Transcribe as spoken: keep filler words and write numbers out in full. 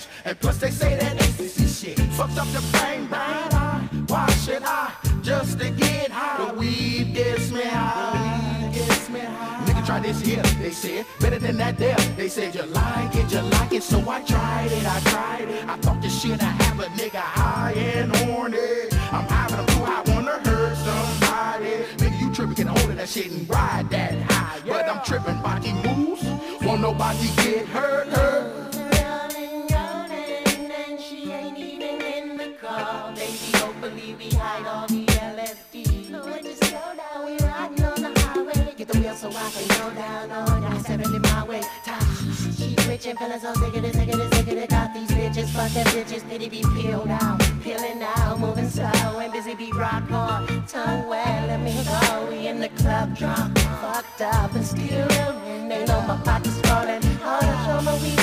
range. And plus they say that ecstasy shit fucked up the brain, brain. Why should I just to get high? The weed gets me high. The weed gets me high. Nigga try this here, they said. Better than that there. They said you like it, you like it. So I tried it, I tried it. I thought this shit I have a nigga high and horny. I'm having them too, I wanna hurt somebody. Nigga, you tripping, get a hold of that shit and ride that high. Yeah. But I'm tripping, body moves. Won't nobody get hurt, hurt. Baby, hopefully we hide all the L S D. When you slow down, we riding on the highway. Get the wheel so I can go down on that seventy my way. She rich and feeling so sick of this, sick of this, sick of this. Got these bitches, fuck them bitches, pity be peeled out, peeling out, moving slow and busy be rock on. Tongue well, let me go. We in the club drunk, fucked up and still and they know my pocket's falling. All the show my weed.